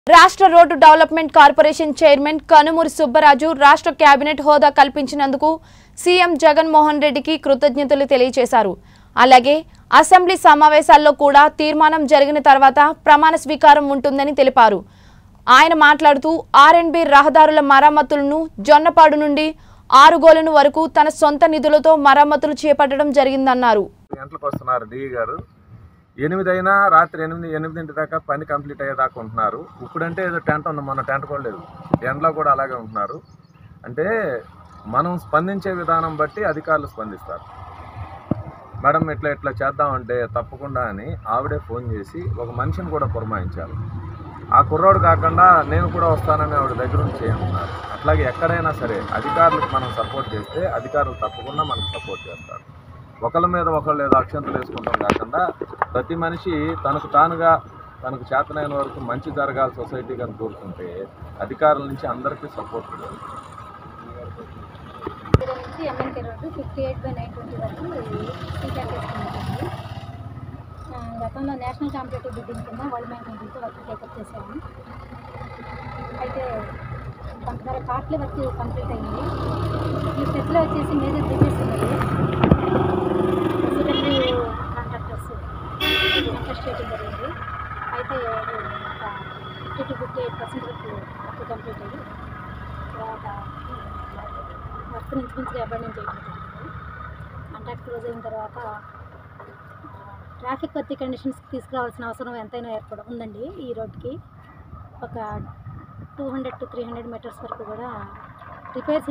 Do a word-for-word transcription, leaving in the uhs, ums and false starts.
రాష్ట్ర road development corporation chairman Kanumuri Subbaraju రాష్ట్ర cabinet హోదా కల్పించినందుకు సీఎం జగన్మోహన్ రెడ్డికి కృతజ్ఞతలు తెలియజేశారు. అలాగే అసెంబ్లీ సమావేశాల్లో కూడా తీర్మానం జరిగిన తర్వాత ప్రమాణ స్వీకారం ఉంటుందని తెలిపారు. ఆయన మాట్లాడుతూ ఆర్ అండ్ బి రహదారుల మరమ్మతులను జొన్నపాడు నుండి ఆరుగోలను వరకు తన సొంత నిధులతో మరమ్మతులు చేపట్టడం జరిగిందన్నారు. ఎనిమిది అయినా రాత్రి ఎనిమిది ఎనిమిదింటి దాకా పని కంప్లీట్ అయ్యేదాకా ఉంటున్నారు. ఇప్పుడంటే ఏదో టెంట్ ఉంది, మొన్న టెంట్ కూడా లేదు, ఎండలో కూడా అలాగే ఉంటున్నారు. అంటే మనం స్పందించే విధానం బట్టి అధికారులు స్పందిస్తారు. మేడం ఇట్లా ఇట్లా చేద్దామంటే తప్పకుండా అని ఆవిడే ఫోన్ చేసి ఒక మనిషిని కూడా పురమాయించాలి. ఆ కుర్రోడు కాకుండా నేను కూడా వస్తానని ఆవిడ దగ్గర నుంచి చేయమన్నారు. అట్లాగే ఎక్కడైనా సరే అధికారులకు మనం సపోర్ట్ చేస్తే అధికారులు తప్పకుండా మనకు సపోర్ట్ చేస్తారు. ఒకళ్ళ మీద ఒకళ్ళు ఏదో అక్షంతలు వేసుకుంటాం కాకుండా ప్రతి మనిషి తనకు తానుగా తనకు చేతనైన వరకు మంచి జరగాలి సొసైటీ కానీ కోరుకుంటే అధికారుల నుంచి అందరికీ సపోర్ట్ ఉంటుంది. గతంలో నేషనల్ కాంపిటేటివ్ బిడ్డింగ్ కింద వరల్డ్ బ్యాంక్ కంపెనీతో వర్క్ టేకప్ చేశాము. అయితే కొంతధర కాస్ట్లీ వర్క్ కంప్లీట్ అయింది. ఈ స్టెప్లో వచ్చేసి మేజర్ బ్రిడ్జెస్ ఉన్నాయి. కాంట్రాక్టర్స్ ఇంట్రెస్ట్ చేయడం జరిగింది. అయితే fifty two fifty eight percent వరకు వర్క్ కంప్లీట్ అయ్యి తర్వాత వర్క్ నుంచి నుంచి అబాండన్ చేయడం జరిగింది. కాంట్రాక్ట్ క్లోజ్ అయిన తర్వాత ట్రాఫిక్ వర్క్ కండిషన్స్కి తీసుకురావాల్సిన అవసరం ఎంతైనా ఏర్పడ ఉందండి. ఈ రోడ్కి ఒక two hundred to three hundred metres వరకు కూడా రిపేర్స్